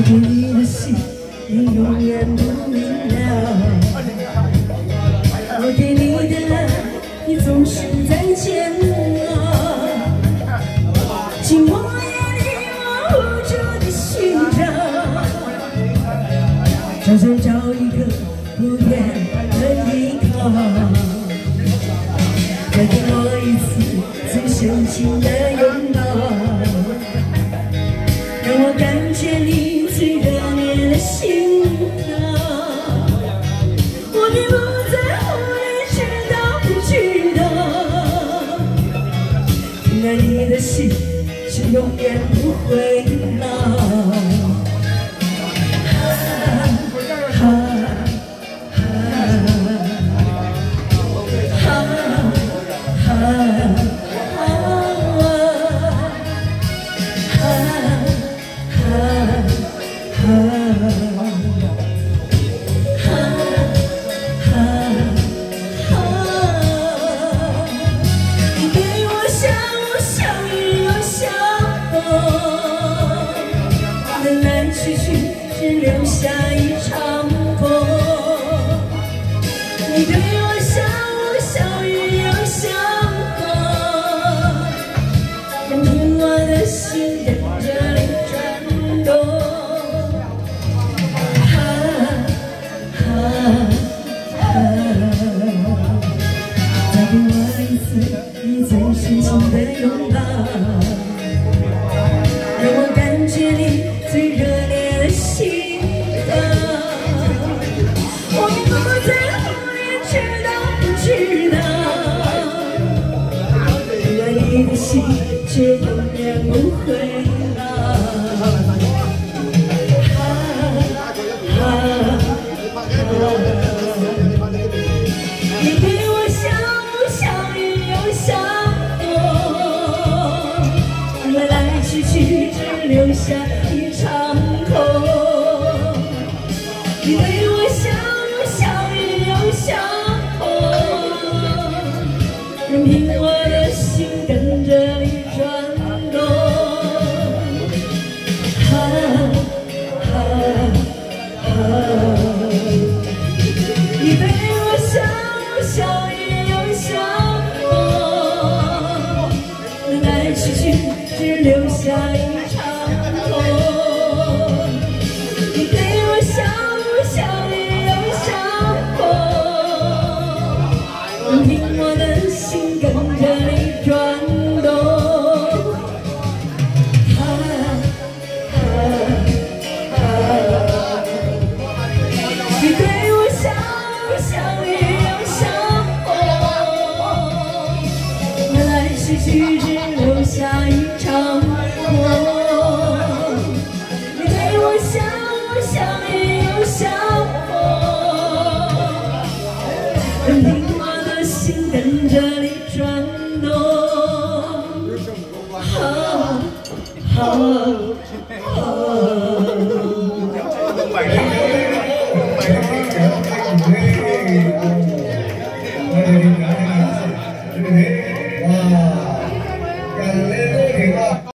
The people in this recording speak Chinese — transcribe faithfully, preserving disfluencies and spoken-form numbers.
对你的心，你永远不明了。我给你的爱，你总是在煎熬。寂寞夜里，我无助地寻找，只想找一个不变的依靠。再给我一次最深情的拥抱，让我感觉你最热烈的心跳。我并不在乎你知道不知道，亲爱你的心是永远不会老。你对我像雾像雨又像风，来来去去只留下一场空。你对我像雾像雨又像风，任凭我的心跟着你转动。再给我一次你最深情的拥抱，让我感觉你最热烈的心跳。我并不在乎你知道不知道，亲爱你的心却永远不会老。你对我像雾像雨又像风，来来去去只留下一场空。你对我像雾像雨又像风，任凭